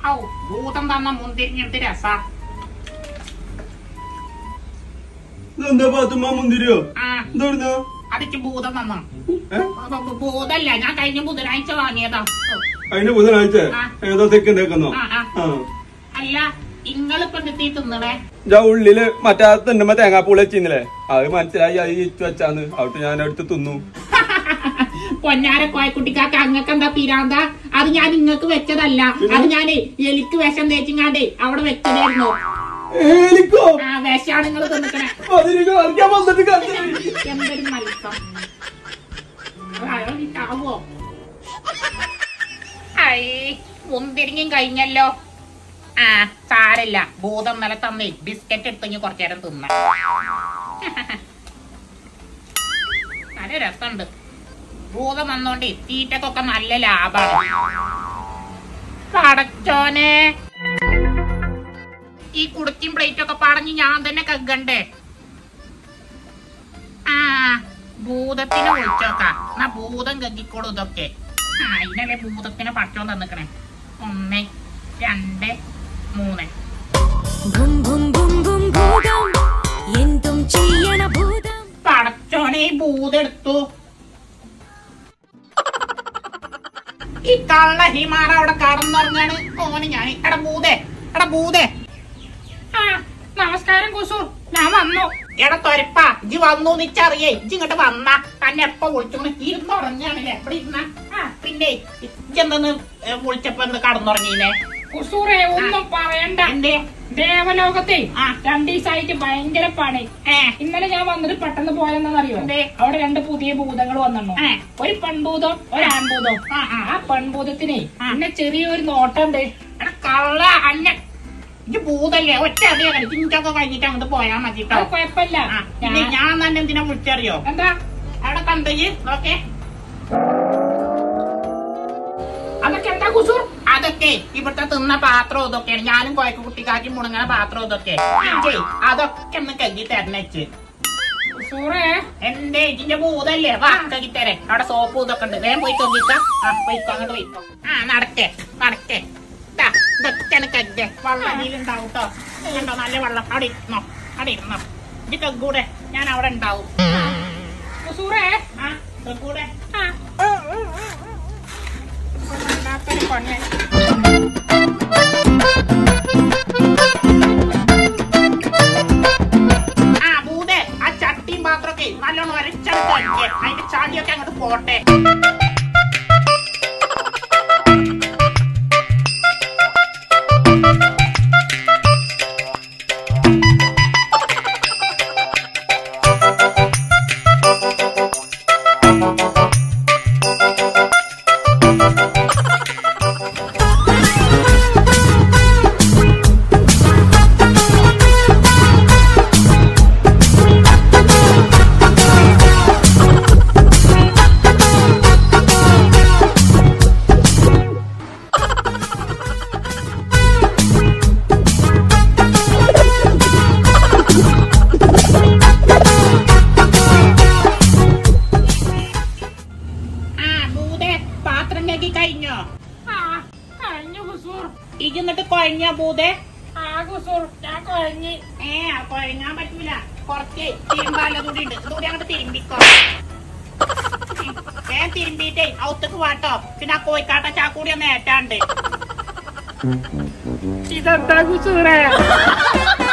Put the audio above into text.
ഭൂതം തന്ന മുന്തിരിഞ്ഞിട്ട് രസാ. എന്താ പാത്തുമ്മ മുന്തിരിയോ? എന്താ അതിക്ക് ഭൂതം തന്ന ഭൂതല്ല, ഞാൻ കഴിഞ്ഞ ബുധനാഴ്ച വാങ്ങിയതാ. അതിന് ബുധനാഴ്ച ഏതോ തെക്കുണ്ടേക്കുന്നോ? അല്ല ഇങ്ങളിപ്പോ എത്തി തിന്നണേ? ഞാൻ ഉള്ളില് മറ്റേ തിന്നുമ്പോ തേങ്ങാപ്പൂള വെച്ചിന്നില്ലേ, അത് മനസ്സിലായി അത് ഇച്ചു വെച്ചാന്ന്. അവിടെ ഞാൻ എടുത്ത് തിന്നു. പൊന്നാര കോയക്കുട്ടിക്കാക്ക് അങ്ങക്ക് എന്താ പിരാന്ത? അത് ഞാൻ ഇങ്ങക്ക് വെച്ചതല്ല, അത് ഞാനേ എലിക്ക് വിഷം തേച്ചിങ്ങാണ്ടേ അവിടെ വെച്ചതായിരുന്നു. വിഷാണ് നിങ്ങൾ തിന്നിക്കണേ. എന്തൊരു മത്സം ആവോ? മുന്തിരിങ്ങും കഴിഞ്ഞല്ലോ. സാരല്ല, ഭൂതം നില തന്നേ ബിസ്ക്കറ്റ് എടുത്തെങ്കിൽ കുറച്ചു നേരം തിന്ന. നല്ല രസമുണ്ട്. ഭൂതം വന്നോണ്ടേ തീറ്റക്കൊക്കെ നല്ല ലാഭാണ്. പടച്ചോനെ, ഈ കുടുക്കിയും പ്ലേറ്റ് ഒക്കെ പറഞ്ഞ് ഞാൻ തന്നെ കగ్గണ്ടേ? ഭൂതത്തിനെ വിളിച്ചോക്കാം. എന്നാ ഭൂതം കഗ്ഗിക്കോളൂ ഇതൊക്കെ. അതിനല്ലേ ഭൂതത്തിനെ പടച്ചോ തന്നിക്കണേ. 1 2 3. പടച്ചോനെ, ഭൂതം എടുത്തു. ഈ കള്ള ഹിമാറ അവിടെ കടന്നുറങ്ങാണ്. ഓന് ഞാൻ എടാ ഭൂതേ. നമസ്കാരം കുസു, ഞാൻ വന്നു. എടാ തൊരപ്പാ, ഇജ്ജ് വന്നു നിച്ചറിയേ. ഇജ്ജ് ഇങ്ങോട്ട് വന്നാ തന്നെ എപ്പ വിളിച്ചു ഇരുന്നുറങ്ങാണല്ലേ? എപ്പടി ഇരുന്ന? പിന്നെ ഇജ്ജെന്തെന്ന് വിളിച്ചപ്പോ എന്ത് കടന്നുറങ്ങീനെ? കുസൂറെ ഒന്നും പറയണ്ട. ദേവലോകത്തെ 2 ദിവസമായിട്ട് ഭയങ്കര പണി. ഇന്നലെ ഞാൻ വന്നിട്ട് പെട്ടെന്ന് പോയെന്നറിയോ? അവിടെ 2 പുതിയ ഭൂതങ്ങൾ വന്നു. ഒരു പെൺഭൂതം, ഒരു ആൺഭൂതം. ആ പെൺഭൂതത്തിനെ പിന്നെ ചെറിയൊരു നോട്ടുണ്ട്. കള്ള അന്ന ഇജ്ജ് ഭൂതല്ലേ? ഒറ്റ അറിയാ ചിഞ്ചൊക്കെ കഴിഞ്ഞിട്ട് അങ്ങോട്ട് പോയാ മതി. കുഴപ്പമില്ല. ഞാൻ തന്നെ എന്തിനാ വിളിച്ചറിയോ? എന്താ അവിടെ കണ്ടേ? ഓക്കെ, അതൊക്കെ എന്താ കുസൂർ? അതൊക്കെ ഇവിടുത്തെ തിന്ന പാത്രം ഇതൊക്കെയാണ്. ഞാനും കോയക്ക് കുട്ടിക്കാക്കി മുണങ്ങണ പാത്രം ഇതൊക്കെ. അതൊക്കെ ഒന്ന് കഴുകി തരണേച്ച്. എന്റെ ഇതിന്റെ ഭൂതല്ലേ? വാ കഴുകി തരേ. അവിടെ സോപ്പ് ഇതൊക്കെ ഉണ്ട്. വേഗം പോയി കഴുകിക്കാം. പോയിക്കോ, അങ്ങോട്ട് പോയിക്കോ. നടക്കേ ഇതൊക്കെയാണ് കഴുകേ. വെള്ളം ഉണ്ടാവും കേട്ടോ. ഉണ്ടോ നല്ല വെള്ളം? അവിടെ ഇരുന്നോ. ഇത് കഗ്ഗൂടെ, ഞാൻ അവിടെ ഉണ്ടാവും. കഗ്ഗൂടെ ഭൂതേ, ആ ചട്ടിയും പാത്രമൊക്കെ നല്ലോണം വരച്ചെടുത്ത് അതിന്റെ ചാടിയൊക്കെ അങ്ങോട്ട് പോട്ടെ. ഇന്നിട്ട് കൊഴഞ്ഞ ഭൂതേ? കൊഴങ്ങാൻ പറ്റൂല. കുറച്ച് തിരുമ്പാലൂടി ഉണ്ട്. ഇതുകൂടി അങ്ങോട്ട് തിരുമ്പിക്കോ. തിരുമ്പിട്ടേ ഔത്തേക്ക് വാട്ടോ. പിന്നെ ആ കോഴിക്കാട്ട ചാക്കൂടി ഒന്ന് ഏറ്റാണ്ട്. ഇതെന്താ കുസൂറേ?